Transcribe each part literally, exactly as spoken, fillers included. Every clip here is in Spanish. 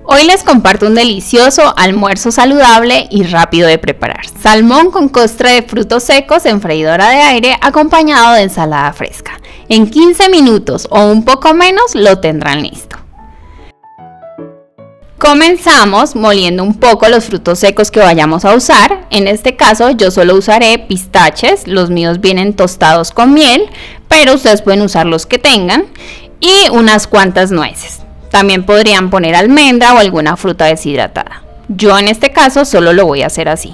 Hoy les comparto un delicioso almuerzo saludable y rápido de preparar. Salmón con costra de frutos secos en freidora de aire acompañado de ensalada fresca. En quince minutos o un poco menos lo tendrán listo. Comenzamos moliendo un poco los frutos secos que vayamos a usar. En este caso yo solo usaré pistaches, los míos vienen tostados con miel, pero ustedes pueden usar los que tengan, y unas cuantas nueces. También podrían poner almendra o alguna fruta deshidratada. Yo en este caso solo lo voy a hacer así.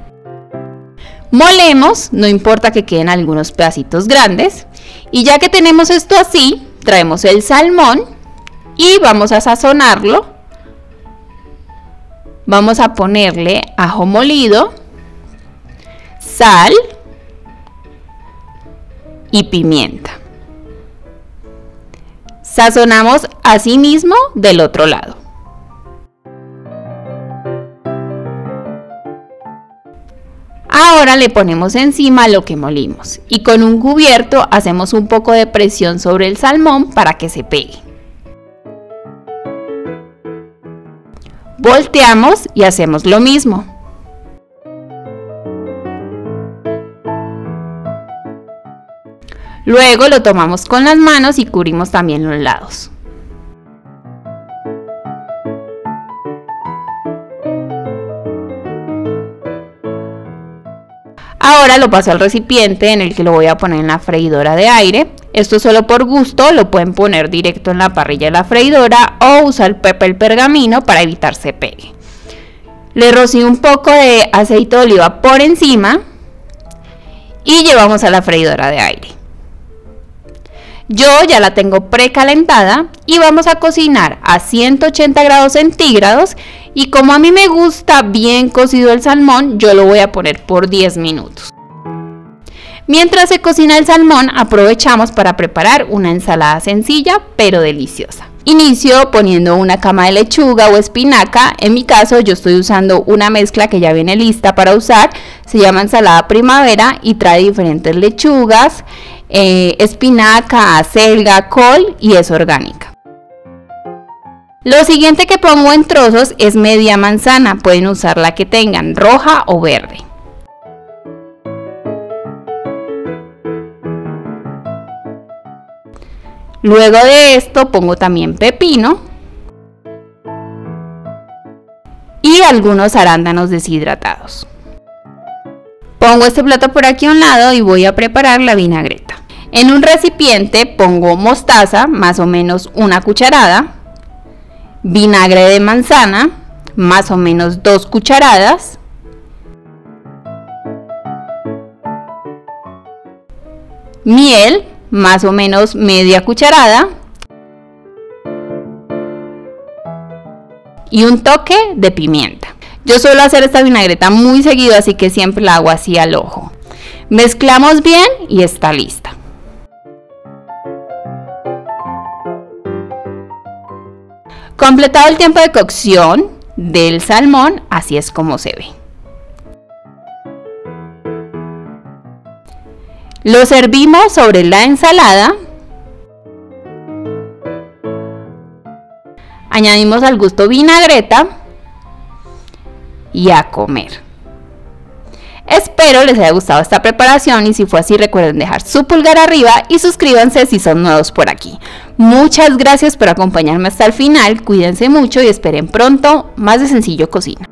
Molemos, no importa que queden algunos pedacitos grandes. Y ya que tenemos esto así, traemos el salmón y vamos a sazonarlo. Vamos a ponerle ajo molido, sal y pimienta. Sazonamos así mismo del otro lado. Ahora le ponemos encima lo que molimos y con un cubierto hacemos un poco de presión sobre el salmón para que se pegue. Volteamos y hacemos lo mismo. Luego lo tomamos con las manos y cubrimos también los lados. Ahora lo paso al recipiente en el que lo voy a poner en la freidora de aire. Esto es solo por gusto, lo pueden poner directo en la parrilla de la freidora o usar papel pergamino para evitar se pegue. Le rocío un poco de aceite de oliva por encima y llevamos a la freidora de aire. Yo ya la tengo precalentada y vamos a cocinar a ciento ochenta grados centígrados, y como a mí me gusta bien cocido el salmón, yo lo voy a poner por diez minutos. Mientras se cocina el salmón, aprovechamos para preparar una ensalada sencilla pero deliciosa. Inicio poniendo una cama de lechuga o espinaca. En mi caso yo estoy usando una mezcla que ya viene lista para usar, se llama ensalada primavera y trae diferentes lechugas, eh, espinaca, acelga, col y es orgánica. Lo siguiente que pongo en trozos es media manzana, pueden usar la que tengan, roja o verde. Luego de esto pongo también pepino y algunos arándanos deshidratados. Pongo este plato por aquí a un lado y voy a preparar la vinagreta. En un recipiente pongo mostaza, más o menos una cucharada, vinagre de manzana, más o menos dos cucharadas, miel, más o menos media cucharada, y un toque de pimienta. Yo suelo hacer esta vinagreta muy seguido, así que siempre la hago así al ojo. Mezclamos bien y está lista. Completado el tiempo de cocción del salmón, así es como se ve. Lo servimos sobre la ensalada. Añadimos al gusto vinagreta y a comer. Espero les haya gustado esta preparación y si fue así recuerden dejar su pulgar arriba y suscríbanse si son nuevos por aquí. Muchas gracias por acompañarme hasta el final, cuídense mucho y esperen pronto más de Sencillo Cocina.